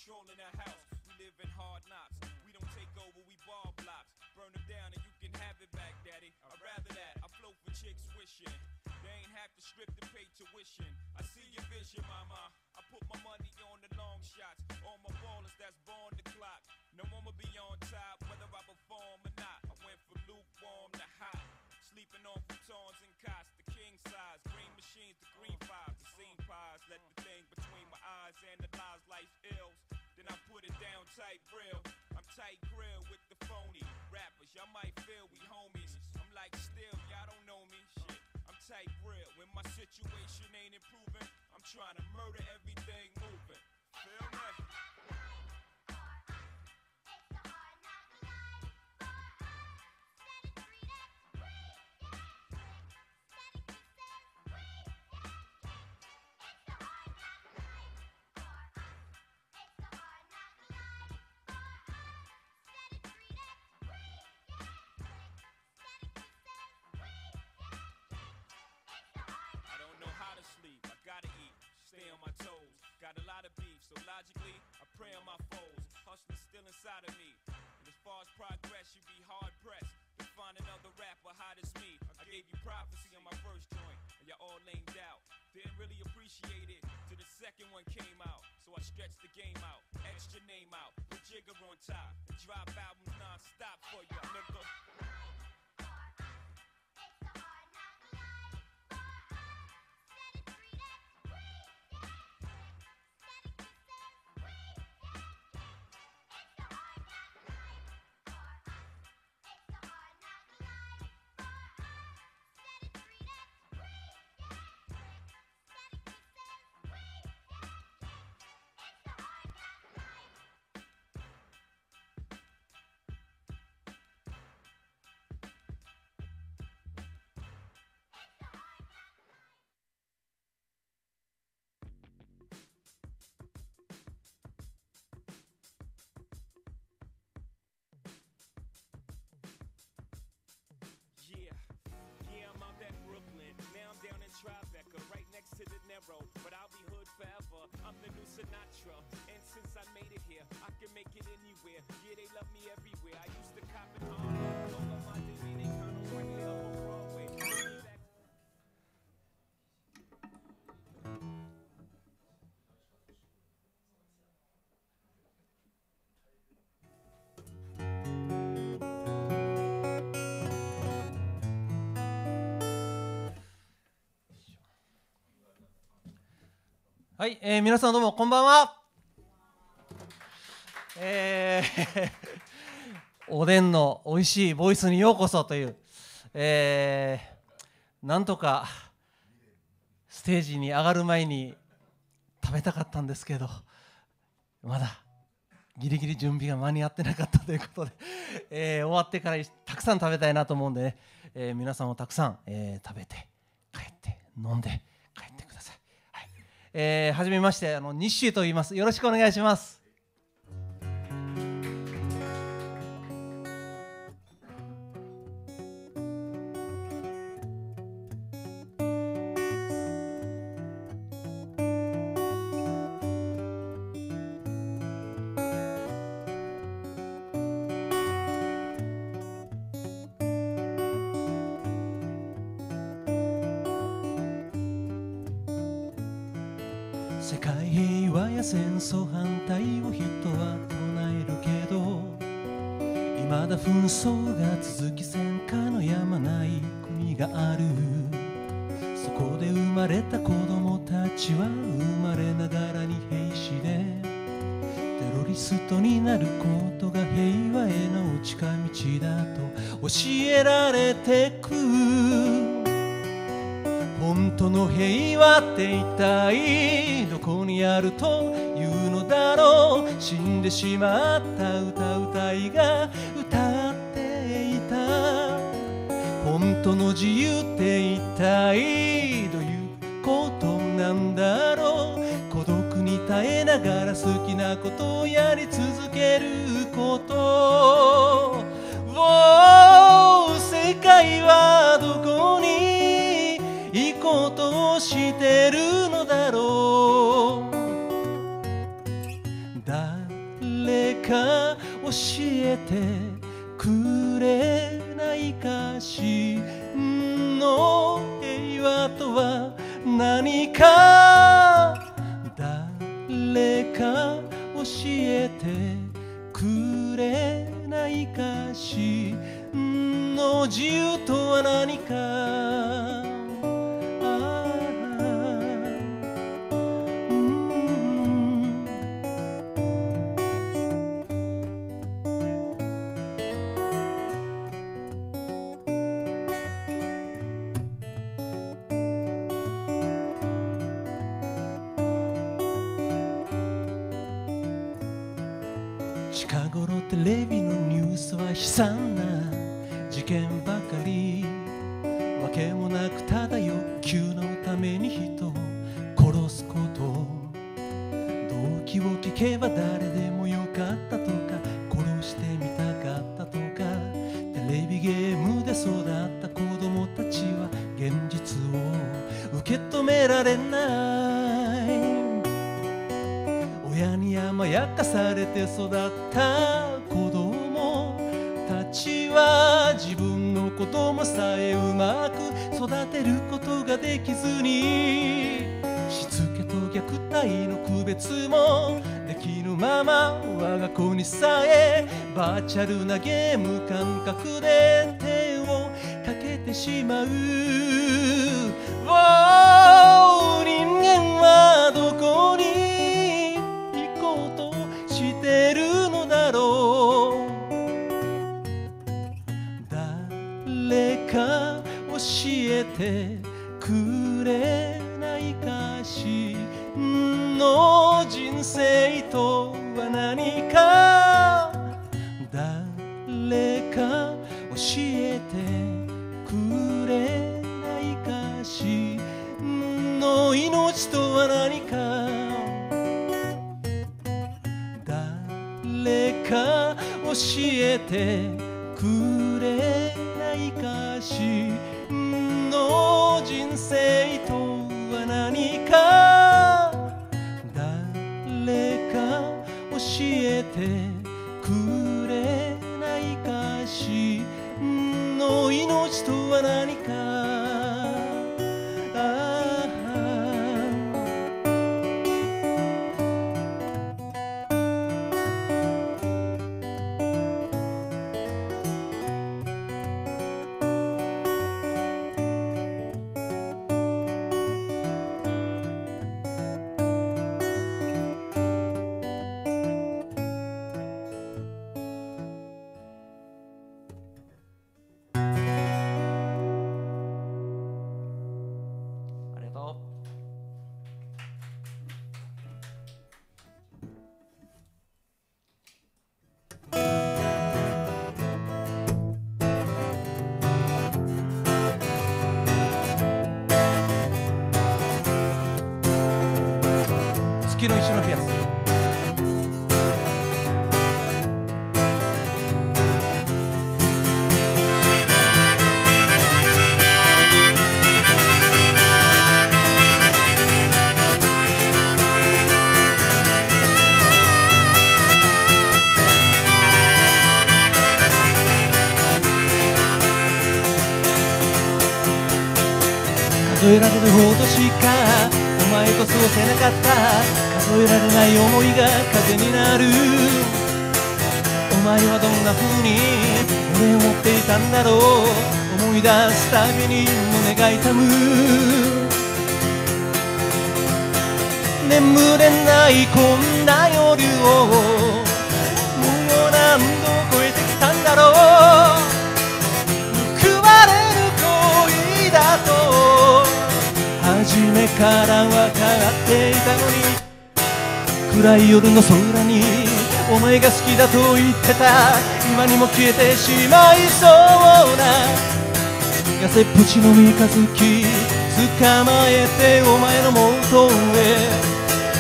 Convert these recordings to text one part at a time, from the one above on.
controlling the house. We live in hard knocks. We don't take over, we ball blocks. Burn them down and you can have it back, daddy. I'd rather that. I float for chicks wishing they ain't have to strip to pay tuition. I see your vision, mama. I put my money on the long shots. All my ballers that's born the clock. No one will be on top, whether I perform or not. I went from lukewarm to hot. Sleeping on futons and cots, the king size. Green machines, the green fives, the scene pies. Let the thing between my eyes analyze life ills. Then I put it down tight real. I'm tight grill with the phony rappers. Y'all might feel we homies. I'm like still, y'all don't know me. Shit, I'm tight real. When my situation ain't improving, I'm trying to murder everything moving. Feel me? Stay on my toes, got a lot of beef, so logically, I pray on my foes. Hustling still inside of me, and as far as progress, you'd be hard pressed to find another rapper hot as me. I gave you prophecy on my first joint, and y'all all lamed out. Didn't really appreciate it till the second one came out, so I stretched the game out, etched your name out, put Jigger on top, and drop albums non-stop for ya, nigga. Yeah, I'm out at Brooklyn. Now I'm down in Tribeca, right next to the Narrow. But I'll be hood forever. I'm the new Sinatra. And since I made it here, I can make it anywhere. Yeah, they love me everywhere. I used to cop in Harlem. All of my Dominicanos right there on Broadway. はい、皆さんどうもこんばんは。おでんの美味しいボイスにようこそという、なんとかステージに上がる前に食べたかったんですけど、まだギリギリ準備が間に合ってなかったということで、終わってからたくさん食べたいなと思うんでね、皆さんもたくさん、食べて帰って飲んで帰ってください。はじめまして、日誌と言います。よろしくお願いします。世界平和や戦争反対を人は唱えるけど、未だ紛争が続き戦火のやまない国がある。そこで生まれた子供たちは生まれながらに兵士で、テロリストになることが平和への近道だと教えられてく。本当の平和って一体どこにあるというのだろう。死んでしまった歌うたいが歌っていた。本当の自由って一体どういうことなんだろう。孤独に耐えながら好きなことをやり続けること。世界はどこに行こうとしてるのだろう。誰教えてくれないかしの平和とは何か誰か教えてくれないかしの自由とは何か近頃テレビのニュースは悲惨な事件ばかりわけもなくただ欲求のために人を殺すこと動機を聞けば誰でもよかったとか殺してみたかったとかテレビゲームで育った子供たちは現実を受け止められない親に甘やかされて育った子供たちは自分の子供さえうまく育てることができずにしつけと虐待の区別もできぬまま我が子にさえバーチャルなゲーム感覚で手をかけてしまう人間はどこにしてるのだろう誰か教えてくれないかしの人生とは何か誰か教えてくれないかしの命とは何か誰か教えてくれないかしの人生とは何か誰か教えてくれないかしの命とは何か月の石のピアス数えられるほどしかお前と過ごせなかった数えられない思いが風になるお前はどんな風に俺を持っていたんだろう思い出すたびに胸が痛む眠れないこんな夜をもう何度越えてきたんだろう報われる恋だと初めから分かっていたのに暗い夜の空にお前が好きだと言ってた今にも消えてしまいそうな痩せっぷちの三日月捕まえてお前の元へ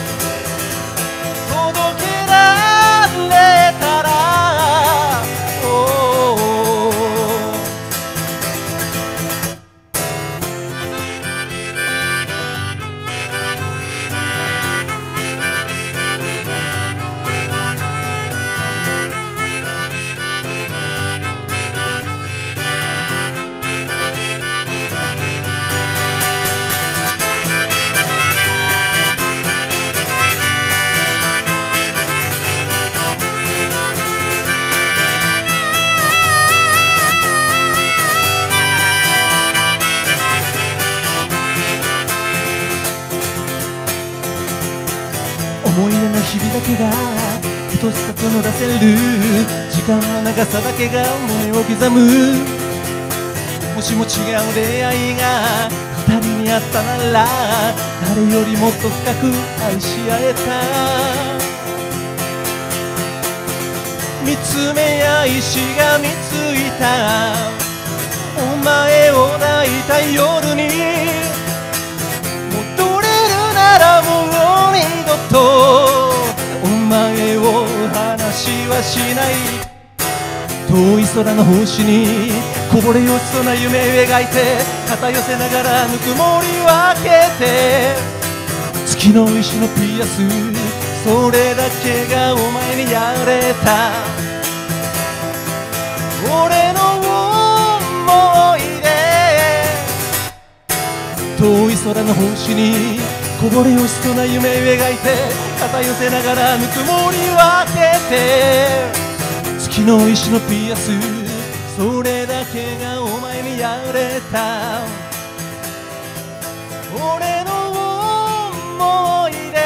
届けられたら思い出の日々だけが愛しさとの出せる時間の長さだけが胸を刻む。もしも違う出会いが二人にあったなら誰よりもっと深く愛し合えた。見つめ合いしがみついたお前を抱いた夜に戻れるならもう二度とお前を離しはしない。遠い空の星にこぼれ落ちそうな夢を描いて肩寄せながらぬくもり分けて月の石のピアスそれだけがお前にやれた。俺の思い出遠い空の星にこぼれ落ちそうな夢を描いて肩寄せながらぬくもり分けて月の石のピアスそれだけがお前にやれた。俺の思い出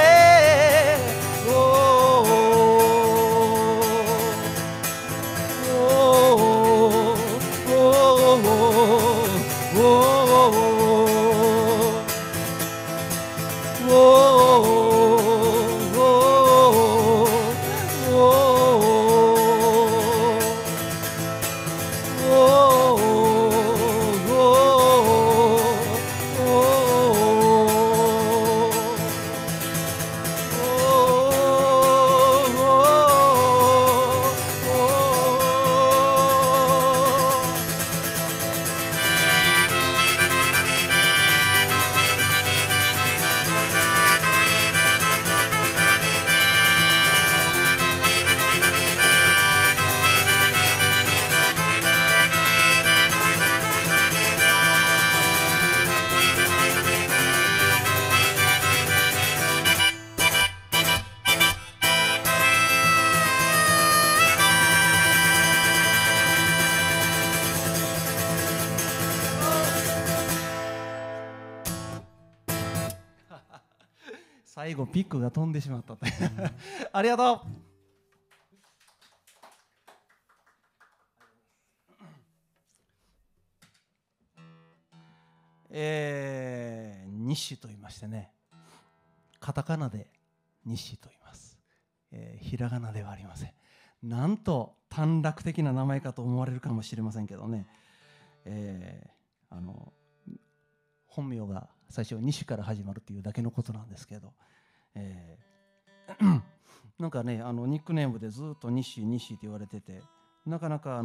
最後ピックが飛んでしまったありがとう。西と言いましてね、カタカナで西と言います、ひらがなではありません。なんと短絡的な名前かと思われるかもしれませんけどね、本名が最初西から始まるっていうだけのことなんですけど、なんかねニックネームでずっと西って言われてて、なかなか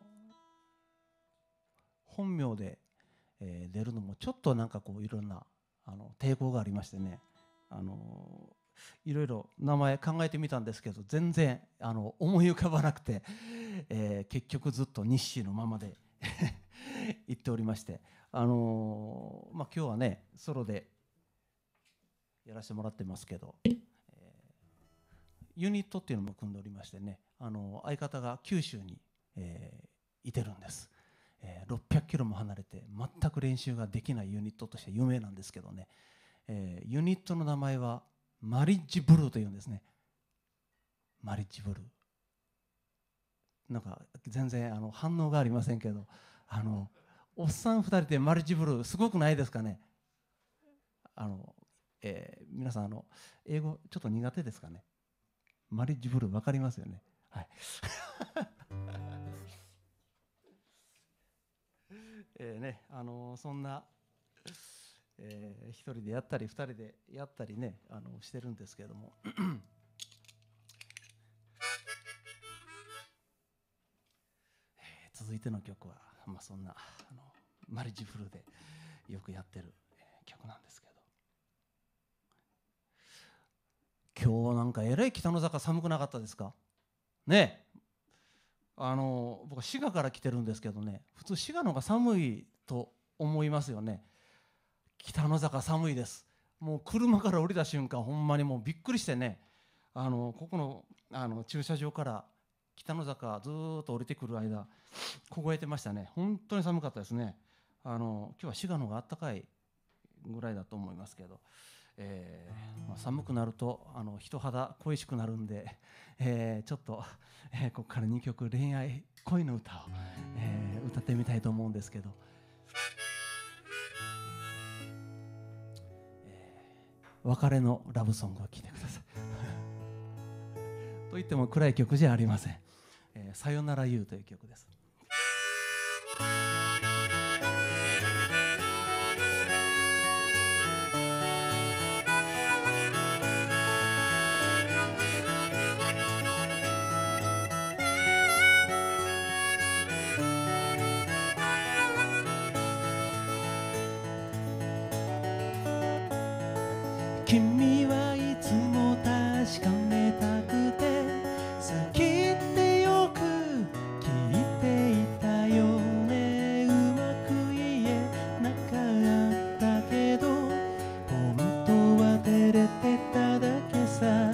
本名で、出るのもちょっとなんかこういろんな抵抗がありましてね、いろいろ名前考えてみたんですけど全然思い浮かばなくて、結局ずっと西のままで言っておりまして、今日はねソロでやらせてもらってますけど、ユニットっていうのも組んでおりましてね、相方が九州に、いてるんです。600キロも離れて全く練習ができないユニットとして有名なんですけどね、ユニットの名前はマリッジブルーというんですね。マリッジブルーなんか全然反応がありませんけど、おっさん2人でマリッジブルーすごくないですかね。皆さん英語ちょっと苦手ですかね。マリッジブルー分かりますよね。はいそんな、1人でやったり2人でやったりねしてるんですけども続いての曲は、そんなマリッジブルーでよくやってる曲なんですけど、今日なんかえらい北の坂寒くなかったですかね。僕滋賀から来てるんですけどね、普通滋賀の方が寒いと思いますよね。北の坂寒いです。もう車から降りた瞬間ほんまにもうびっくりしてね、ここの駐車場から北の坂ずーっと降りてくる間凍えてましたね。本当に寒かったですね。今日は滋賀の方が暖かいぐらいだと思いますけど、 寒くなると人肌恋しくなるんで、ちょっと、ここから2曲恋愛恋の歌を、歌ってみたいと思うんですけど、別れのラブソングを聴いてくださいと言っても暗い曲じゃありません。さよならゆうという曲です。君はいつも確かめたくて好きってよく聞いていたよね。うまく言えなかったけど本当は照れてただけさ。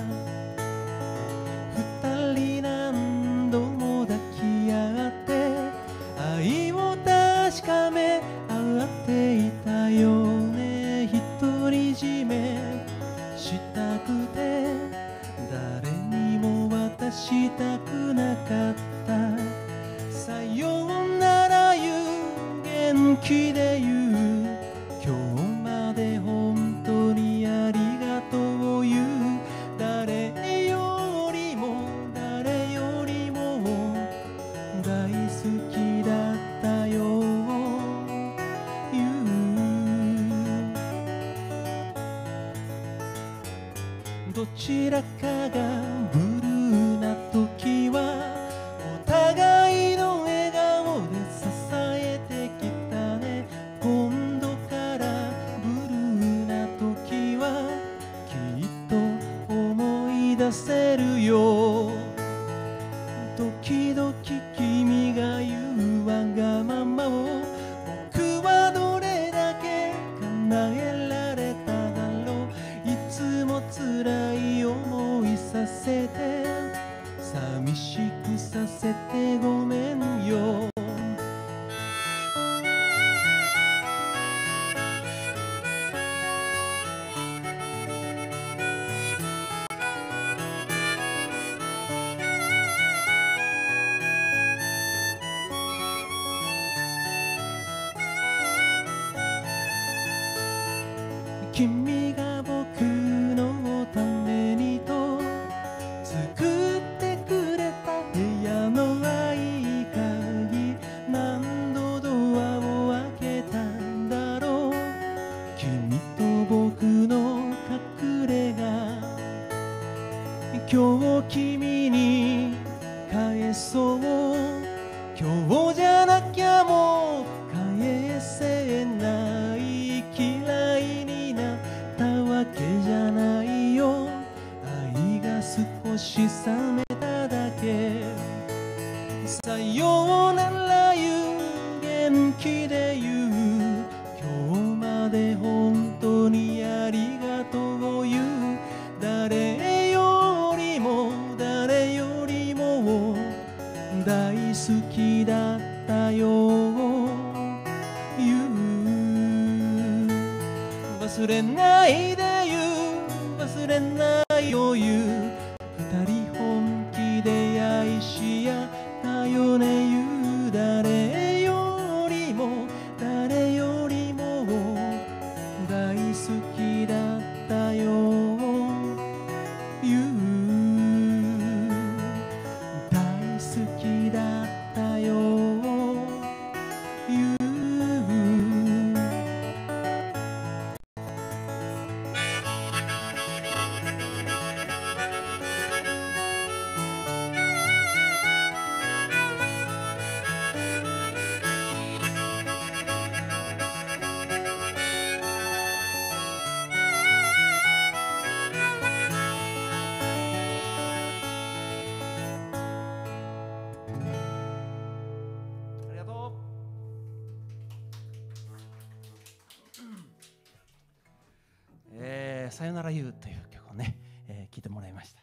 二人何度も抱き合って愛を確かめ合っていたよね。独り占めしたくて誰にも渡したくなかった。さようなら言う元気で言う今日まで本当にありがとう言う。誰よりも誰よりも大好きだったよ言う。どちらかがブルーな時はお互いの笑顔で支えてきたね。今度からブルーな時はきっと思い出せるよ。時々君が言うわがままを僕はどれだけ叶えられただろう。いつも辛い思いさせて寂しくさせてごめんよ。君が僕のためにと作ってくれた部屋の合鍵、何度ドアを開けたんだろう。君と僕の隠れ家、今日君に返そう。今日じゃなきゃもう返せない。嫌いになったわけじゃないよ。愛が少し冷めただけ。さようなら言う元気で言う今日まで本当にありがとう言う。誰よりも誰よりも大好きだったよ言う。忘れないで言う忘れないよ言う。二人本気で愛し合ったよね言う。誰よりも誰よりも大好きだったよ言う。大好きだったよ言う。ありがとう。さよならゆうという曲をね、聴いてもらいました。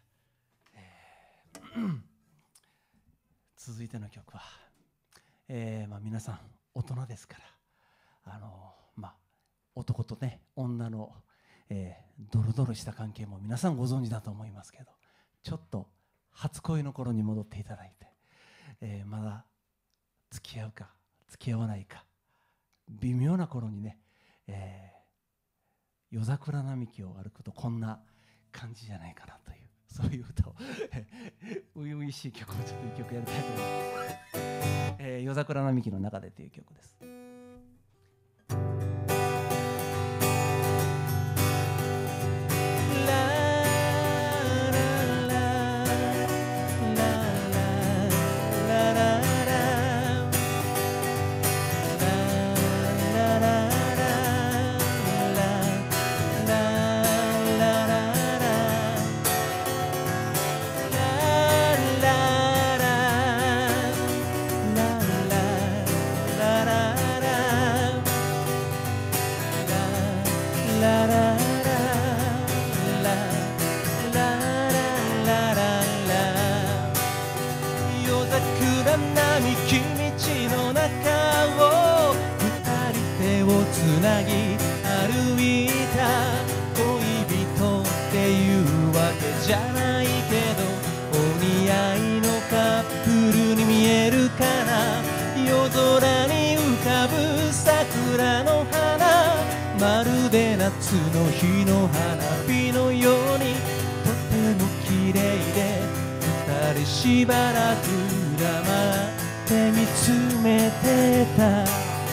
続いての曲は、皆さん大人ですから、男とね女の、 ドロドロした関係も皆さんご存知だと思いますけど、ちょっと初恋の頃に戻っていただいて、まだ付き合うか付き合わないか微妙な頃にね、夜桜並木を歩くとこんな感じじゃないかなという、そういう歌を初々しい曲をちょっと一曲やりたいと思います。夜桜並木の中でという曲です。じゃないけどお似合いのカップルに見えるかな。夜空に浮かぶ桜の花、まるで夏の日の花火のようにとても綺麗で、二人しばらく黙って見つめてた。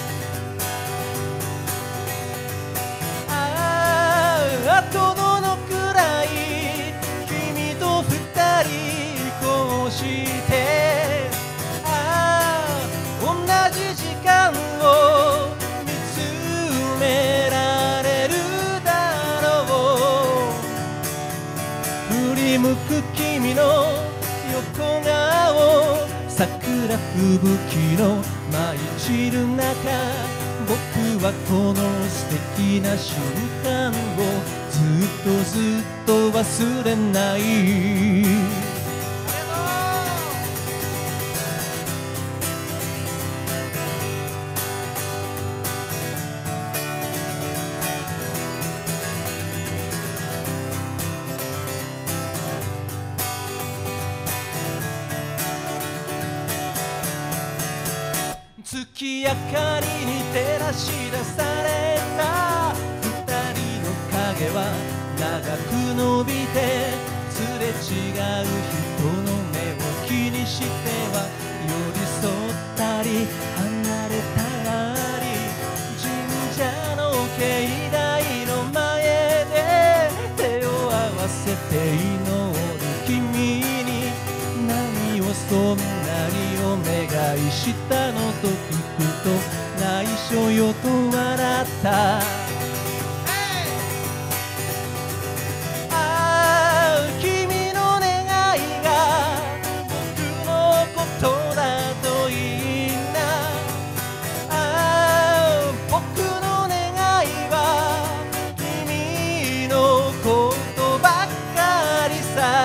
あとどのくらい君と二人こうして、同じ時間を見つめられるだろう。振り向く君の横顔、桜吹雪の舞い散る中、僕はこの素敵な瞬間をずっとずっと忘れない。月明かりに照らし出された二人の影は長く伸びて、すれ違う人の目を気にしては寄り添ったり離れたり、神社の境内の前で手を合わせて祈る君に、何をそんなにお願いしたのと聞くと、内緒よと笑った。君の願いが僕のことだといいな。僕の願いは君のことばっかりさ。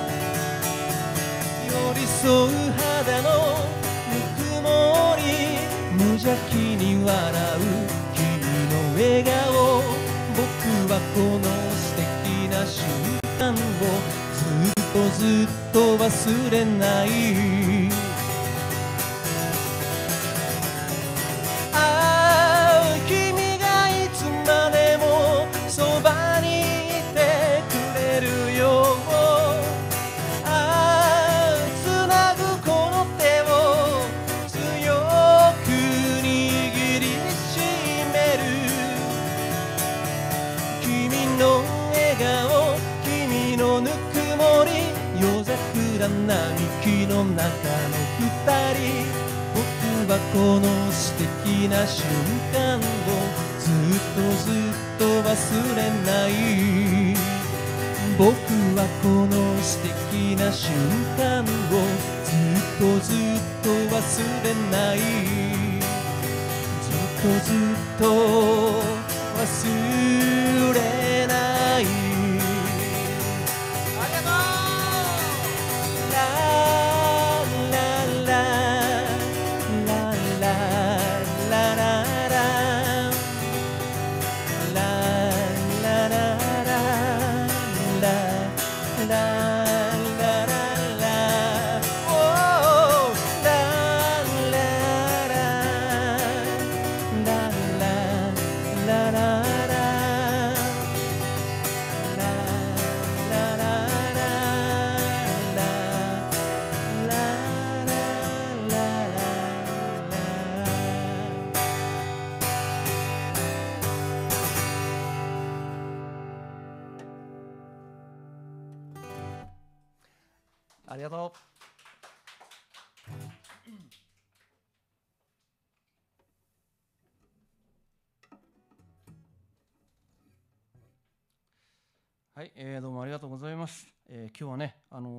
寄り添う肌のぬくもり、無邪気に笑う君の笑顔、僕はこの素敵な瞬間をずっとずっと忘れない。君がいつまでもそばにいてくれるよ。並木の中の二人、僕はこの素敵な瞬間をずっとずっと忘れない。僕はこの素敵な瞬間をずっとずっと忘れない。ずっとずっと忘れない。ララありがとう。はい、どうもありがとうございます。今日はね、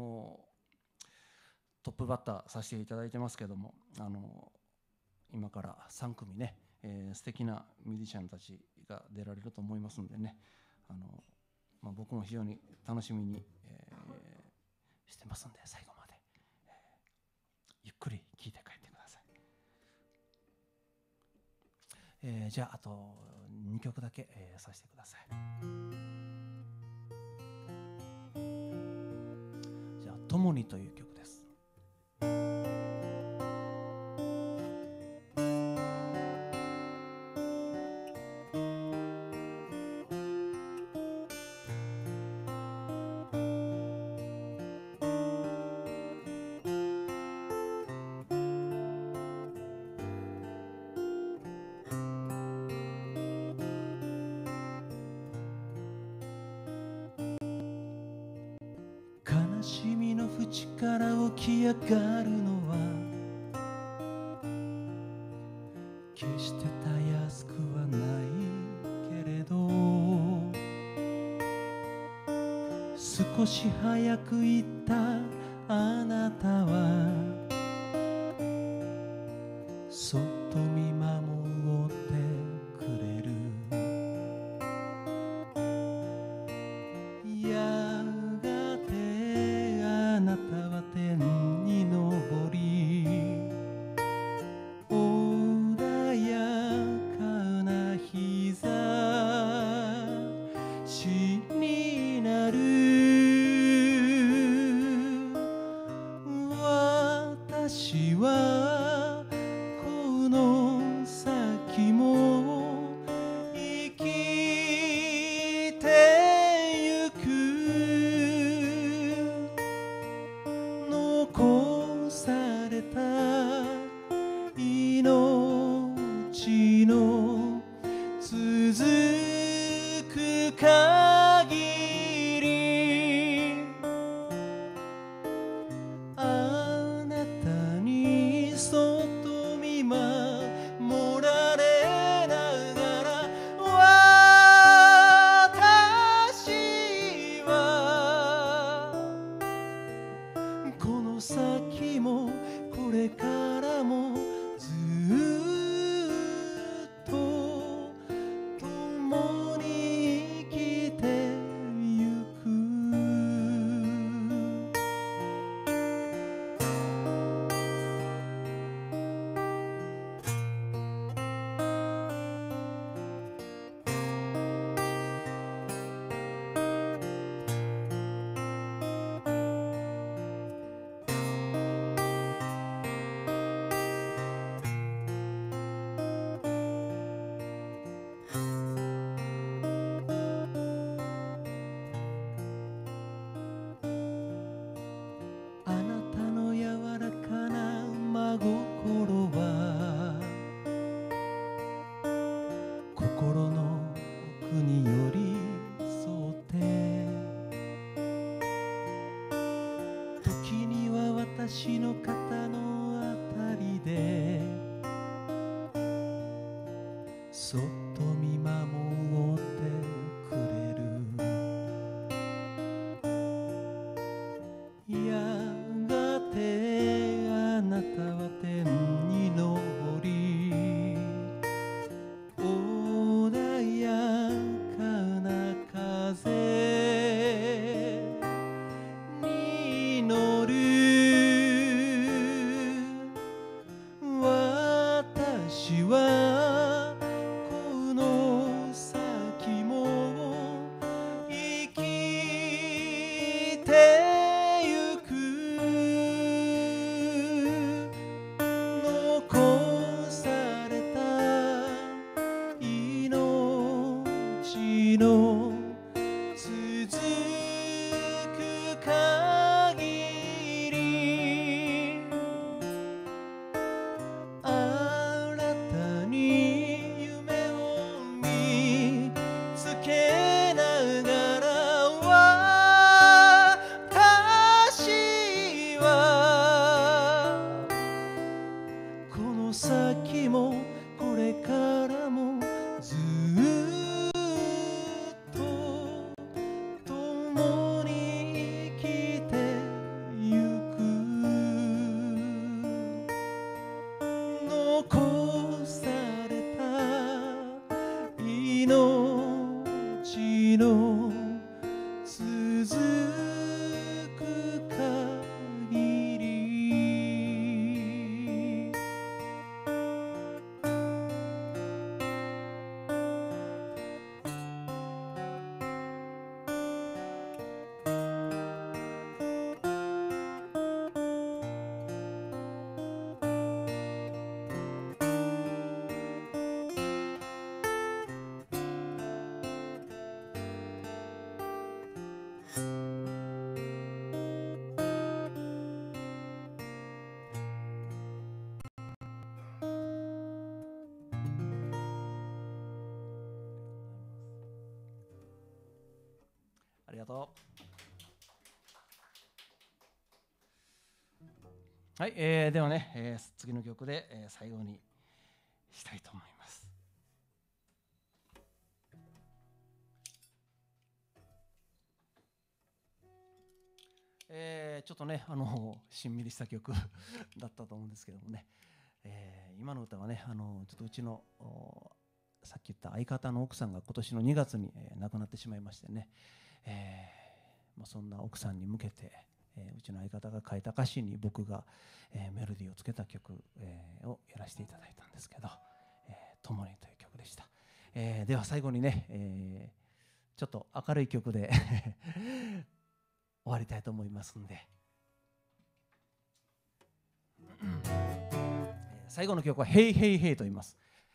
トップバッターさせていただいてますけども、今から3組ね、素敵なミュージシャンたちが出られると思いますのでね、僕も非常に楽しみに、してますんで、最後まで、ゆっくり聴いて帰ってください。じゃああと2曲だけ、させてください。じゃあ「共に」という曲です。悲しみの淵から起き上がるのは決してたやすくはないけれど、少し早く言ったあなたはそっと見守ってくれる。やがてあなたは天に昇り、穏やかな日差しになる。私はこの先も生きてゆく。残された命の続く限り、あなたにそっと見守られながら、私はこの先もこれからもずっと共に生きてゆく。あなたの柔らかな真心は心の奥に寄り添って、時には私の肩のあたりでそっと見守ってくれる。やがてあなたは天に昇り、穏やかな風に乗る。私はことう。はい、ではね、次の曲で、最後にしたいと思います。ちょっとね、しんみりした曲だったと思うんですけどもね、今の歌はね、ちょっとうちのさっき言った相方の奥さんが今年の2月に、亡くなってしまいましてね、そんな奥さんに向けて、うちの相方が書いた歌詞に僕が、メロディーをつけた曲、をやらせていただいたんですけど「ともに」という曲でした。では最後にね、ちょっと明るい曲で終わりたいと思いますんで、最後の曲は「ヘイヘイヘイ」と言います。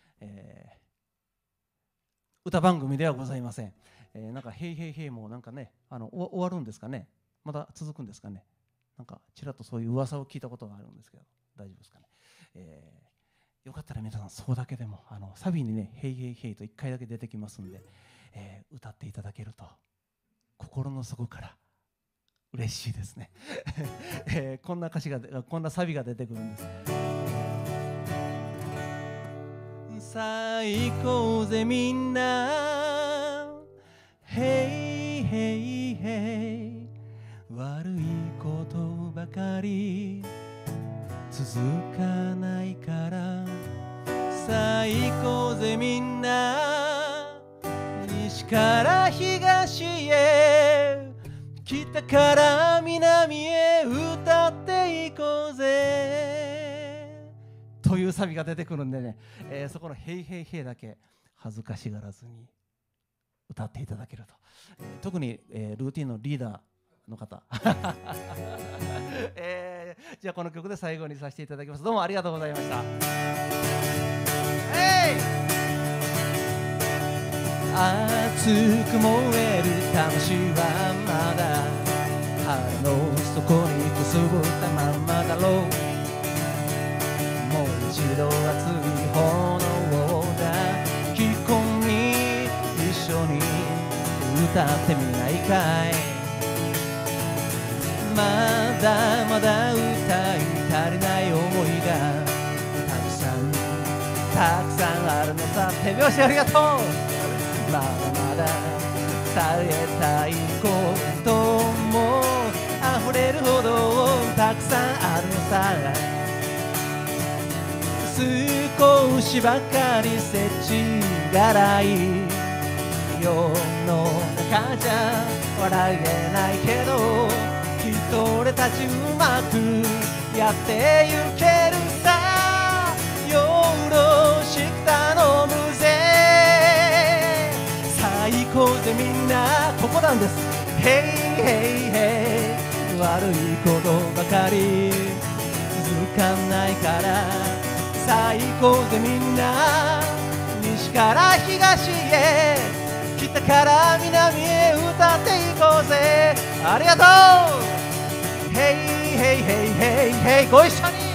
歌番組ではございません。なんか「ヘイヘイヘイ」もなんかね、終わるんですかね、また続くんですかね、なんかちらっとそういう噂を聞いたことがあるんですけど、大丈夫ですかね。よかったら皆さんそうだけでもサビにね「ヘイヘイヘイ」と1回だけ出てきますんで、歌っていただけると心の底から嬉しいですね。こんなサビが出てくるんです。さあ行こうぜみんな、ヘイヘイヘイ、悪いことばかり続かないから。さあ行こうぜみんな、西から東へ、北から南へ歌っていこうぜというサビが出てくるんでね、そこのヘイヘイヘイだけ恥ずかしがらずに歌っていただけると、特に、ルーティンのリーダーの方じゃあこの曲で最後にさせていただきます。どうもありがとうございました。熱く燃える魂はまだ腹の底にくすぶったまんまだろう。もう一度熱い炎を抱き込み、一緒に歌ってみないかい。まだまだ歌い足りない思いがたくさんあるのさ。手拍子ありがとう。まだまだ伝えたいことも溢れるほどたくさんあるのさ。少しばかり世知辛い世の中じゃ笑えないけど、きっと俺たちうまくやってゆけるさ。よろしく頼むぜ。さあ行こうぜみんな、ここなんです。ヘイヘイヘイ、悪いことばかり続かないから。さあ行こうぜみんな、西から東へ、北から南へ歌っていこうぜ。ありがとう。ヘイヘイヘイヘイヘイ、ご一緒に。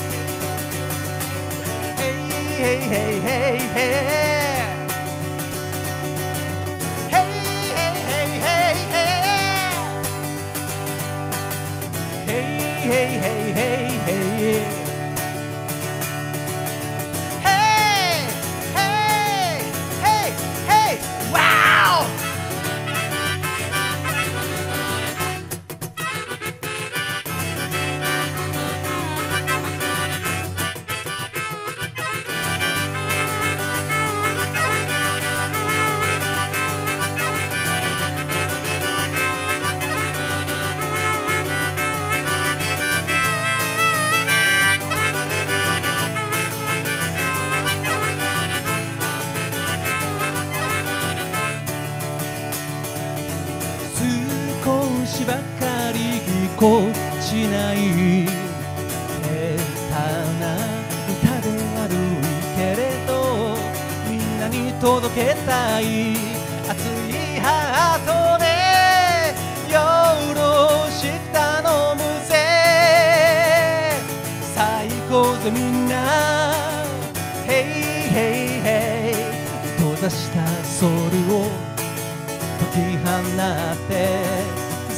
ヘイヘイヘイヘイヘイ、ヘイヘイヘイヘイヘイ、ヘイヘイヘイヘイヘイ。少しばかりぎこちない下手な歌で悪いけれど、みんなに届けたい熱いハートでよろしく頼むぜ。さあ行こうぜみんな、ヘイヘイヘイ、閉ざしたソウルを解き放って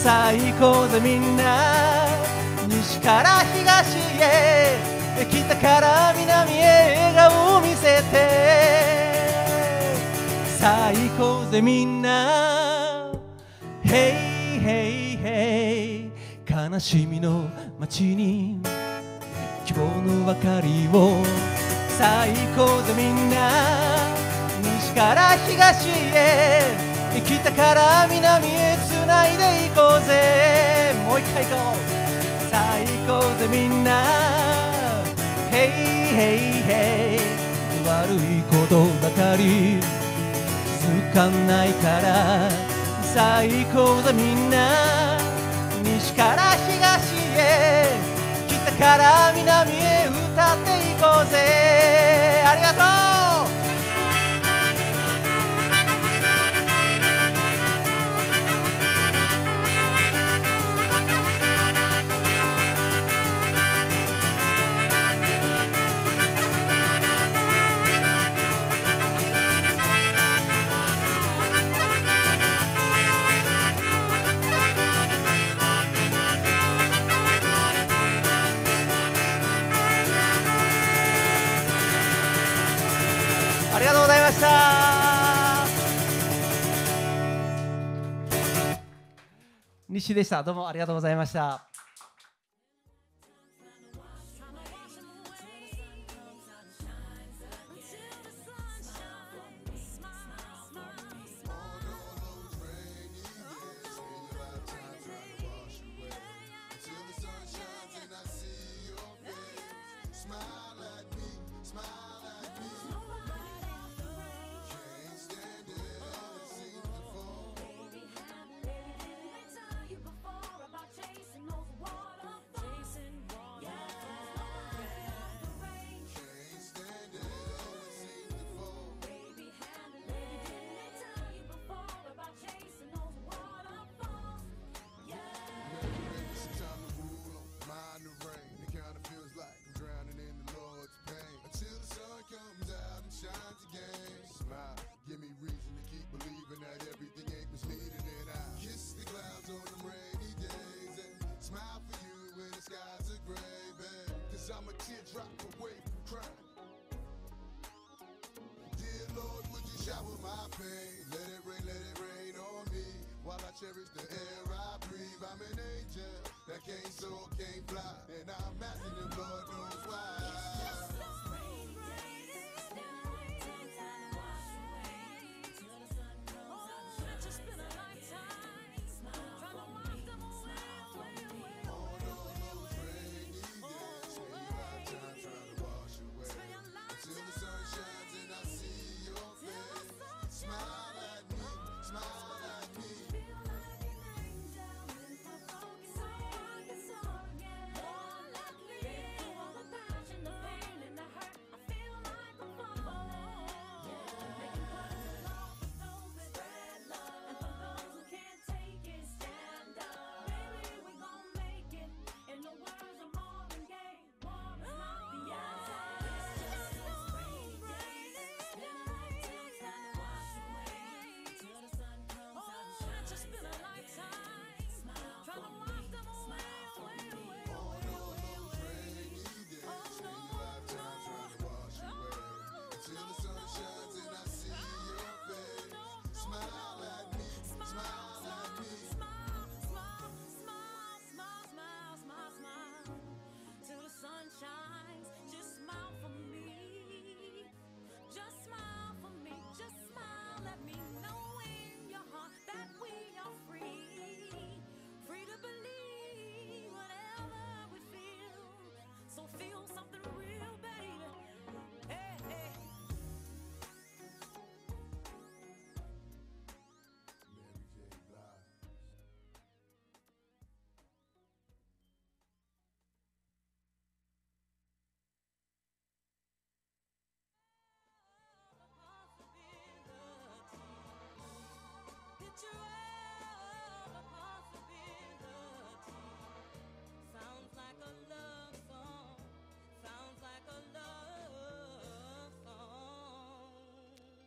さあ行こうぜみんな西から東へ北から南へ笑顔を見せてさあ行こうぜみんな Hey hey hey 悲しみの街に希望の明かりをさあ行こうぜみんな西から東へ北から南へ繋いで行こうぜもう一回行こうさあ行こうぜみんな Hey hey hey 悪いことばかり続かないからさあ行こうぜみんな西から東へ北から南へ歌っていこうぜありがとうありがとうございました西でした。どうもありがとうございました。 I'm a teardrop away from crying. Dear Lord, would you shower my pain? Let it rain on me. While I cherish the air I breathe. I'm an angel that can't soar, can't fly. And I'm asking him, Lord knows why.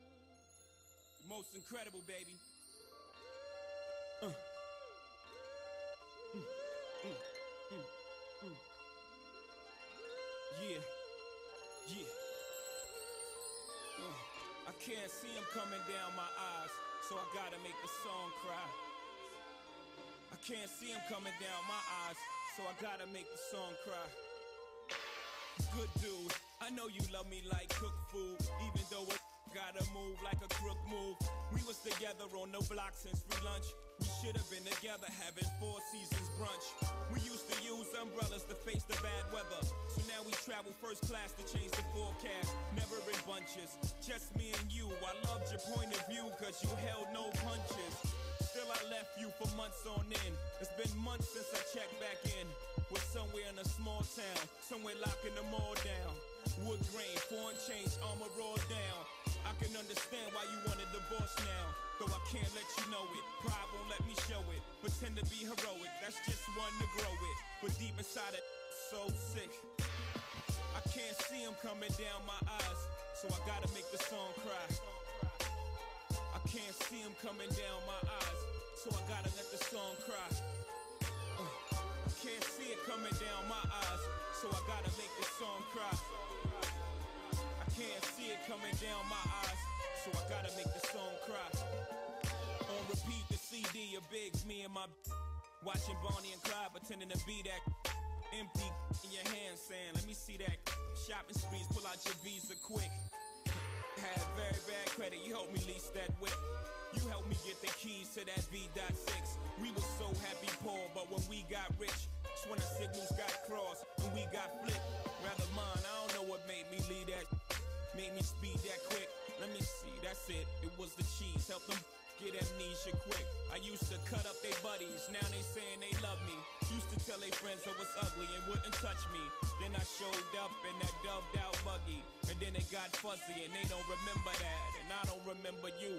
Most incredible, baby. Yeah, yeah. I can't see him coming down my eyes, so I gotta make the song cry. I can't see him coming down my eyes, so I gotta make the song cry. Good dude, I know you love me like cooked food, even though I gotta move like a crook move. We was together on the block since free lunch. We should have been together having 4 seasons brunch. We used to use umbrellas to face the bad weather, so now we travel first class to change the forecast. Never in bunches, just me and you. I loved your point of view cause you held no punches. Still I left you for months on end. It's been months since I checked back in. We're somewhere in a small town, somewhere locking them all down. Wood grain, foreign change, armor rolled down. I can understand why you want a divorce now, though I can't let you know it. Pride won't let me show it. Pretend to be heroic, that's just one to grow it. But deep inside it, so sick. I can't see him coming down my eyes, so I gotta make the song cry. I can't see him coming down my eyes, so I gotta let the song cry. I can't see it coming down my eyes, so I gotta make the song cry. I can't see it coming down my eyes, so I gotta make the song cry. On repeat the CD of Biggs, me and my watching Bonnie and Clyde pretending to be that empty in your hand saying, let me see that. Shopping sprees, pull out your Visa quick. Had very bad credit, you helped me lease that whip. You helped me get the keys to that V.6. We were so happy poor, but when we got rich, that's when the signals got crossed and we got flipped. Rather mine, I don't know what made me leave that. Made me speed that quick. Let me see, that's it. It was the cheese. Help them get amnesia quick. I used to cut up their buddies. Now they saying they love me. Used to tell their friends I was ugly and wouldn't touch me. Then I showed up in that dubbed out buggy. And then it got fuzzy and they don't remember that. And I don't remember you.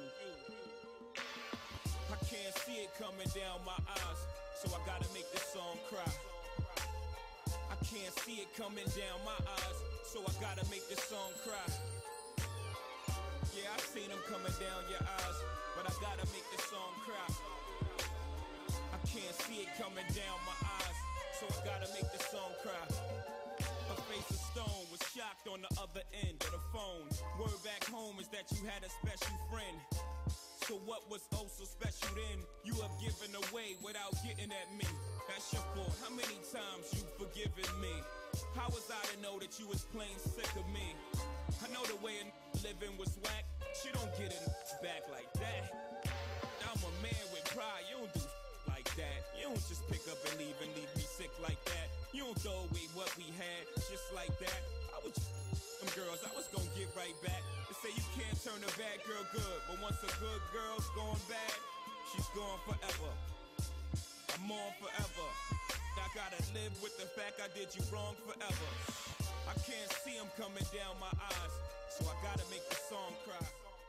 I can't see it coming down my eyes, so I gotta make this song cry. I can't see it coming down my eyes, so I gotta make this song cry. Yeah, I've seen them coming down your eyes, but I gotta make this song cry. I can't see it coming down my eyes, so I gotta make this song cry. Her face of stone was shocked on the other end of the phone. Word back home is that you had a special friend. So what was oh so special then? You have given away without getting at me. That's your fault. How many times you forgiven me? How was I to know that you was plain sick of me? I know the way a living was whack. She don't get it back like that. I'm a man with pride. You don't do like that. You don't just pick up and leave me sick like that. You don't throw away what we had just like that. I was them girls, I was gonna get right back. They say you can't turn a bad girl good, but once a good girl's gone bad, she's gone forever. I'm on forever. I gotta live with the fact I did you wrong forever. I can't see him coming down my eyes, so I gotta make the song cry.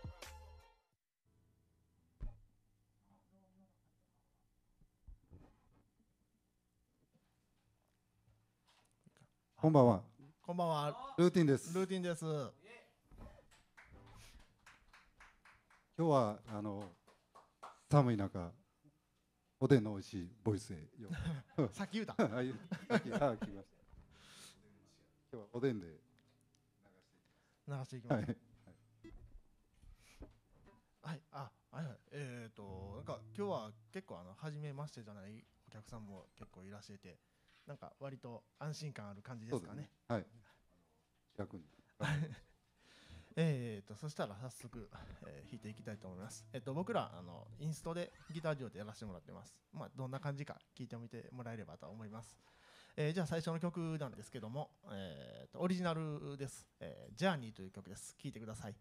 こんばんは。 こんばんは。 ルーティンです。 ルーティンです。 今日は寒い中おでんの美味しいボイスへよ。 さっき言うた。 あ、聞きました。今日はおでんで流していきます。 はい。 はい。あ、はいはい。なんか今日は結構初めましてじゃないお客さんも結構いらっしゃって、なんか割と安心感ある感じですかね。 はい。逆に。 そしたら早速、弾いていきたいと思います。僕らインストでギター上でやらせてもらってます。まあどんな感じか聞いてみてもらえればと思います。じゃあ最初の曲なんですけども、オリジナルです。ジャーニーという曲です。聴いてください。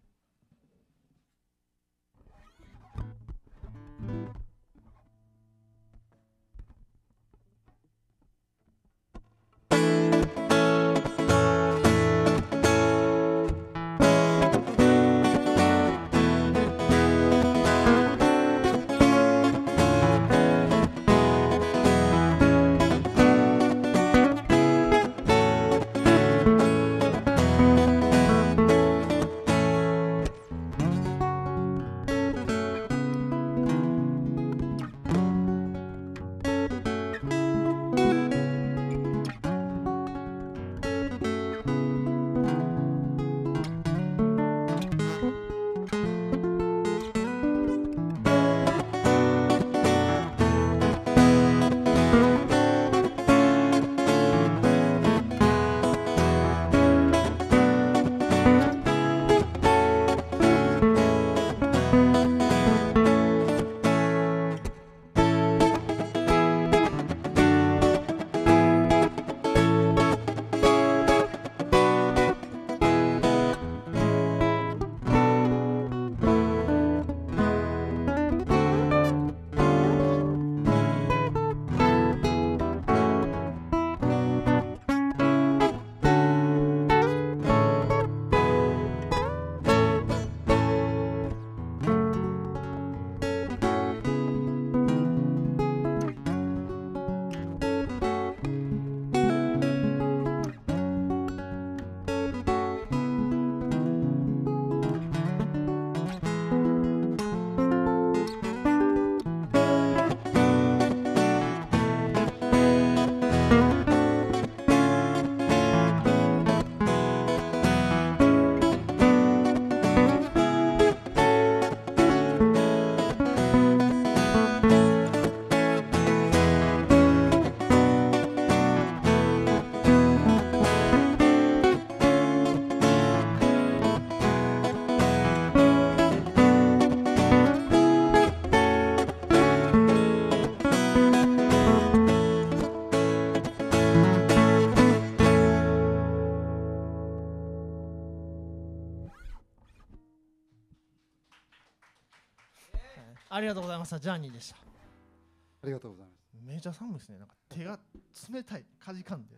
ありがとうございました。ジャーニーでした。 ありがとうございます。 めちゃ寒いですね。なんか手が冷たい、かじかんで。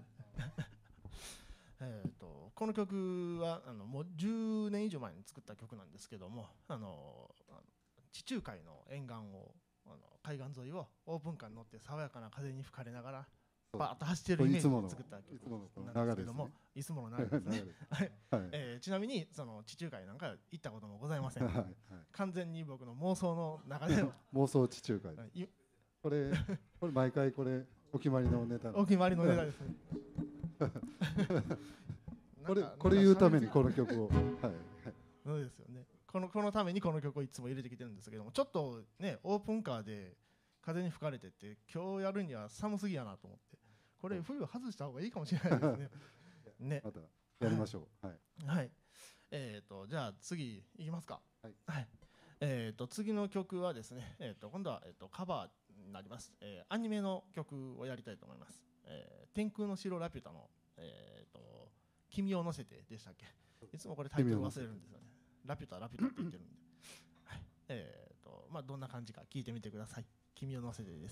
この曲はもう10年以上前に作った曲なんですけども、地中海の沿岸を海岸沿いをオープンカーに乗って爽やかな風に吹かれながらバーッと走ってるイメージで作った曲なんですけども、いつもの流れですね。ちなみにその地中海なんか行ったこともございません。完全に僕の妄想の中での妄想地中海。これ毎回これお決まりのネタ。 お決まりのネタですね。 これ言うためにこの曲を。 そうですよね。このためにこの曲をいつも入れてきてるんですけども、ちょっとねオープンカーで風に吹かれてって今日やるには寒すぎやなと思って、これ冬外した方がいいかもしれないですね。ね。 またやりましょう。 はい。じゃあ次いきますか。はい。次の曲はですね、今度はカバーになります。アニメの曲をやりたいと思います。天空の城ラピュタの君を乗せてでしたっけ。いつもこれタイトル忘れるんですよね。ラピュタって言ってるんで。はい。まあどんな感じか聞いてみてください。君を乗せてです。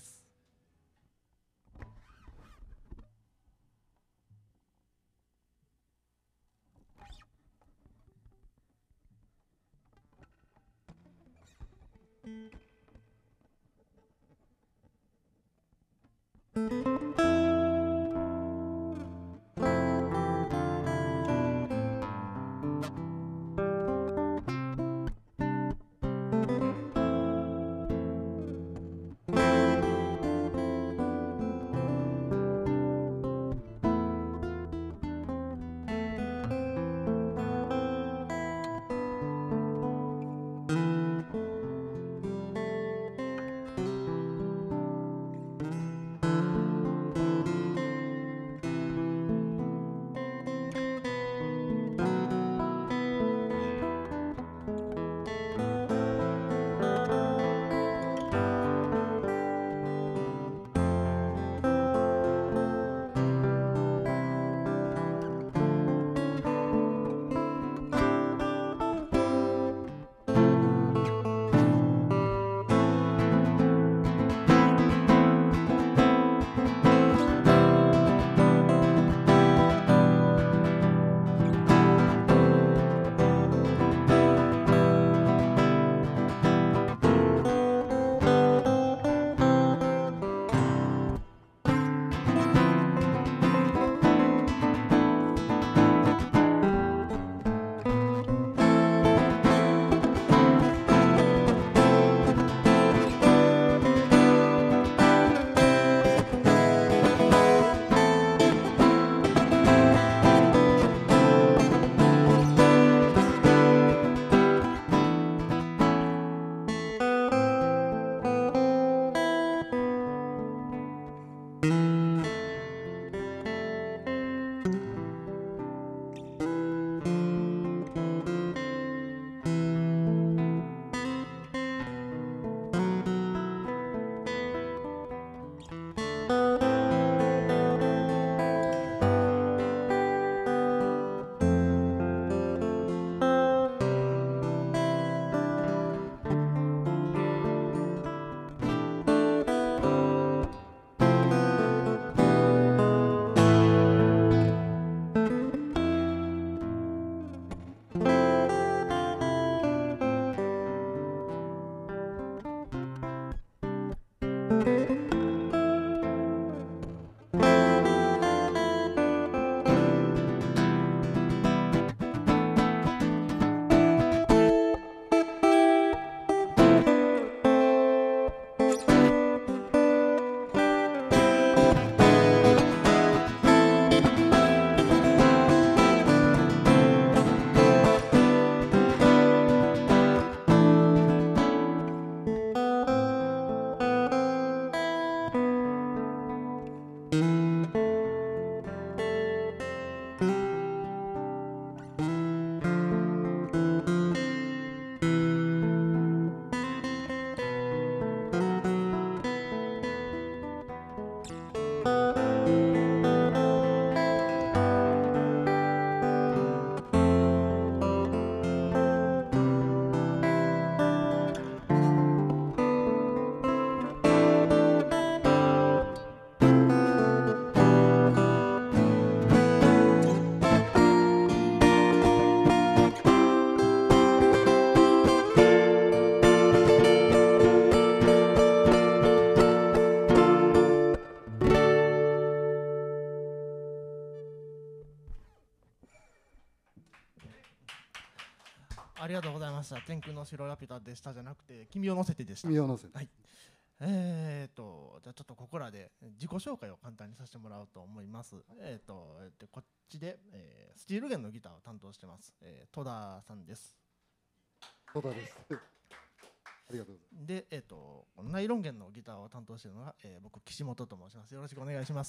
ありがとうございました。天空の城ラピュタでしたじゃなくて、君を乗せてでした。 君を乗せて。 はい。じゃあちょっとここらで自己紹介を簡単にさせてもらおうと思います。こっちで、スチール弦のギターを担当してます。戸田さんです。 戸田です。ありがとうございます。 で、このナイロン弦のギターを担当しているのが、僕、岸本と申します。よろしくお願いします。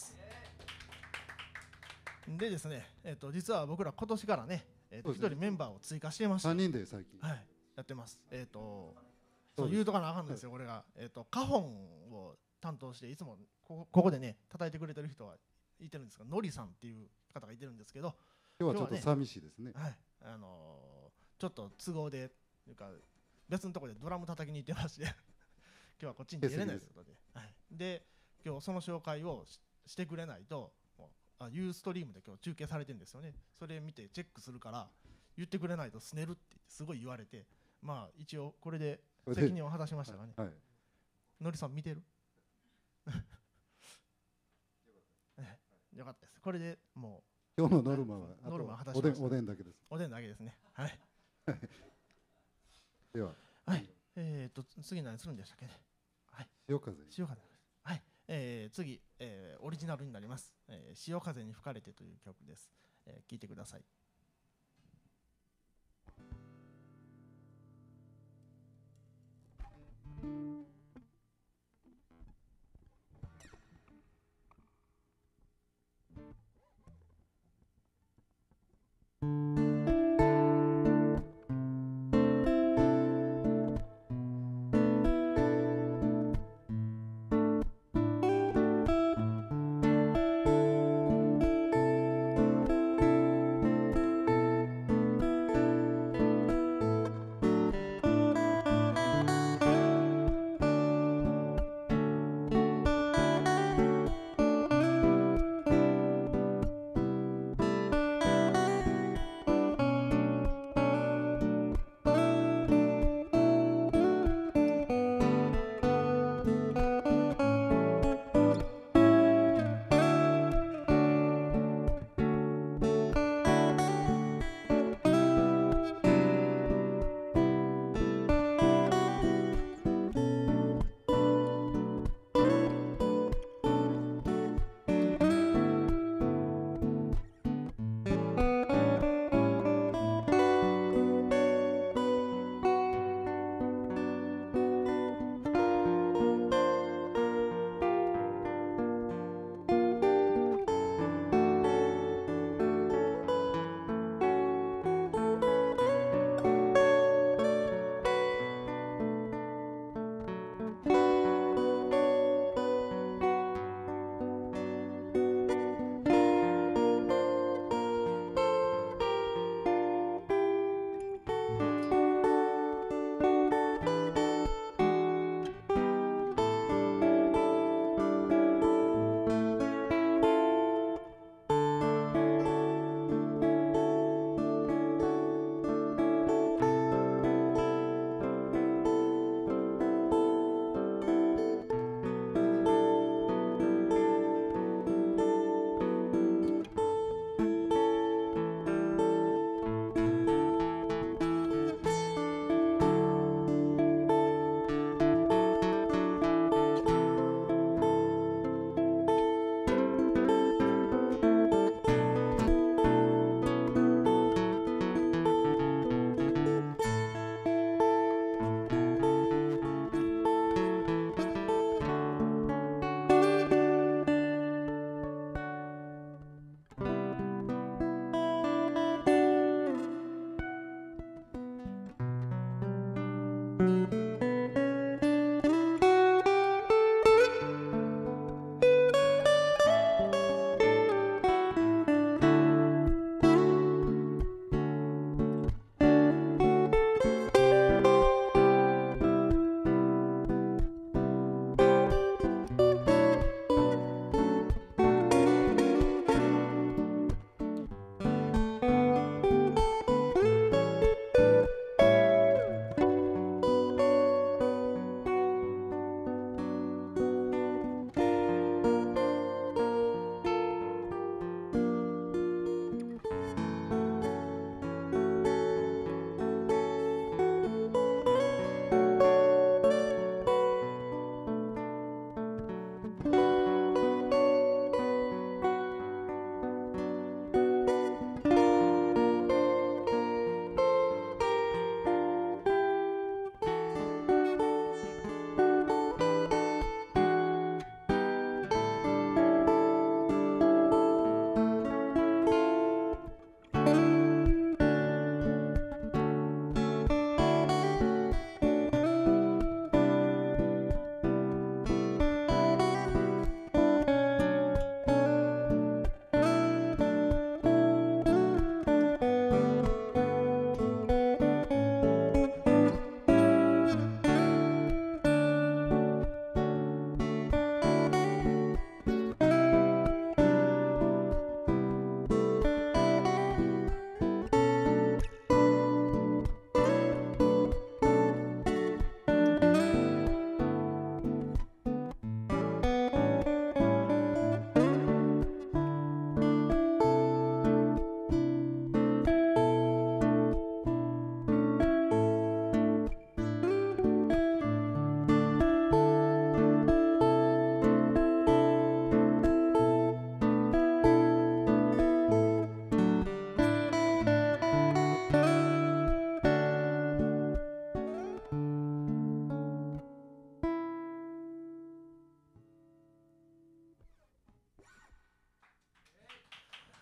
でですね、実は僕ら今年からね、1人メンバーを追加していました。 3人で最近。 はい、やってます。そう言うとかなあかんのですよ、これが。カホンを担当して、いつもここでね、叩いてくれてる人はいてるんですが、ノリさんっていう方がいてるんですけど、 今日はちょっと寂しいですね。 はい、ちょっと都合で、というか、別のところでドラム叩きに行ってまして、今日はこっちに出れないということで、はい、で、今日その紹介をしてくれないと、ユーストリームで今日中継されてるんですよね。それ見てチェックするから、言ってくれないとすねるって言ってすごい言われて、まあ一応これで責任を果たしましたがね。 はい。 のりさん見てる？よかったです。これでもう今日のノルマはノルマ果たしおました。 でんだけです。 おでんだけですね。はい。 では。 はい。次何するんでしたっけね。はい。 潮風。 潮風です。はい。次、オリジナルになります。潮風に吹かれてという曲です。聴いてください。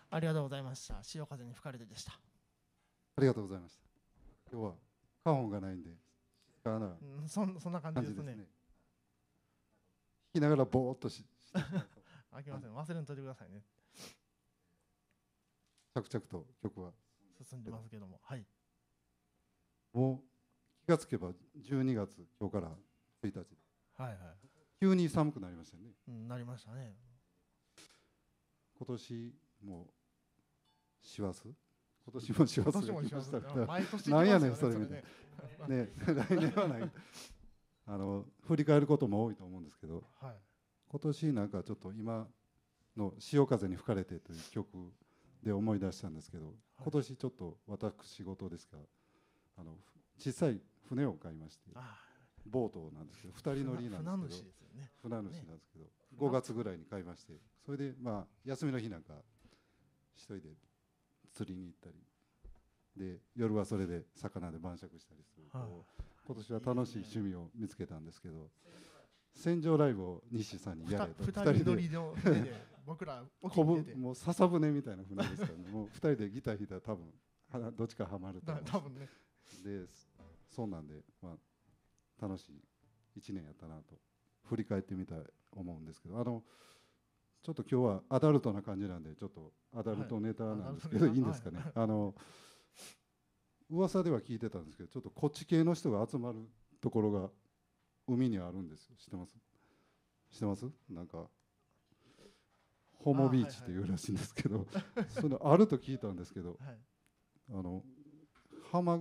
ありがとうございました。潮風に吹かれてでした。 ありがとうございました。今日は花本がないんで静かなそんな感じでね。 感じですすね。弾きながらぼーっとして飽きません。忘れんといてくださいね。 着々と曲は進んでますけども、はい。 もう気がつけば12月今日から1日ではいはい。 急に寒くなりましたよね。 うんなりましたね。 今年も師走今年も師今走年も一緒ですが来ましたから毎年なんやねん行きますよねね来年はない振り返ることも多いと思うんですけど、 はい。 今年なんかちょっと今の「潮風に吹かれて」という曲で思い出したんですけど、今年ちょっと私事ですが小さい船を買いまして、 あボートなんですけど2人乗りなん船主ですけど、 ですよね。 船主なんですけど、5月ぐらいに買いまして、それでまあ休みの日なんか一人で釣りに行ったりで、夜はそれで魚で晩酌したりする、 はいこう今年は楽しい趣味を見つけたんですけど、船上ライブを西さんにやれと二 2人で人乗りの船で僕ら沖こぶに出てもう笹船みたいな船ですからね、もう2人でギター弾いたら多分どっちかハマると思う多分ね。 で、そうなんで、まあ、楽しい1年やったなと振り返ってみたい思うんですけど、ちょっと今日はアダルトな感じなんで、ちょっとアダルトネタなんですけど、 はいいいんですかね。噂では聞いてたんですけど、ちょっとこっち系の人が集まるところが海にあるんですよ。知ってます？知ってます？なんかホモビーチっていうらしいんですけど、そのあると聞いたんですけど、 はい。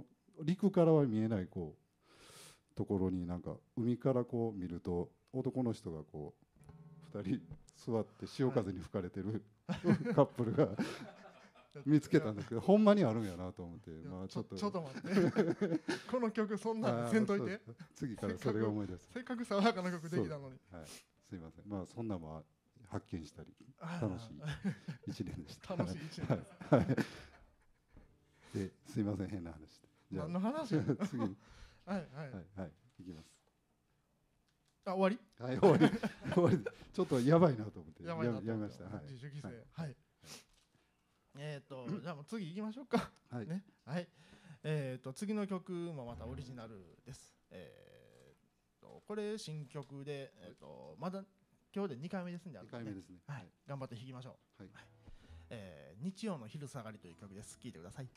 陸からは見えないこうところになんか海からこう見ると男の人がこう2人座って潮風に吹かれてるカップルが見つけたんですけど、ほんまにあるんやなと思って、まあちょっとちょっと待ってこの曲そんなんせんといて。 次からそれが思い出す。 せっかく爽やかな曲できたのに。 はい、すいません。まあそんなも発見したりあー楽しい一年でした。 楽しい一年です。 はい。ですいません変な話で。じゃ何の話？はい次にはい。 はいいきます。 あ終わり？ はい終わり終わり。ちょっとやばいなと思ってやばいなとやめました。はい。 自主規制。 はいはい。じゃあもう次行きましょうか。 はい。 ね。はい。次の曲もまたオリジナルです。これ新曲でまだ今日で2回目ですんで、 2回目ですね。 はい。頑張って弾きましょう。 はい。 日曜の昼下がりという曲です。聴いてください。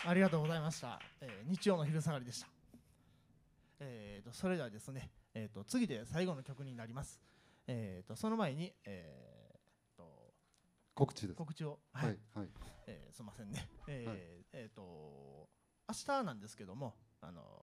ありがとうございました。日曜の昼下がりでした。それではですね、次で最後の曲になります。その前に、 告知です。 告知を、 はいはい。 すみませんね。明日なんですけども、